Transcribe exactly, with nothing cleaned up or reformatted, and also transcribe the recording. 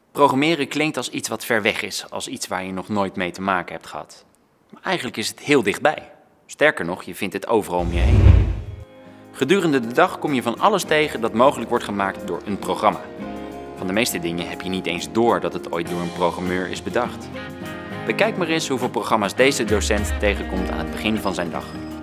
Programmeren klinkt als iets wat ver weg is, als iets waar je nog nooit mee te maken hebt gehad. Maar eigenlijk is het heel dichtbij. Sterker nog, je vindt het overal om je heen. Gedurende de dag kom je van alles tegen dat mogelijk wordt gemaakt door een programma. Van de meeste dingen heb je niet eens door dat het ooit door een programmeur is bedacht. Bekijk maar eens hoeveel programma's deze docent tegenkomt aan het begin van zijn dag.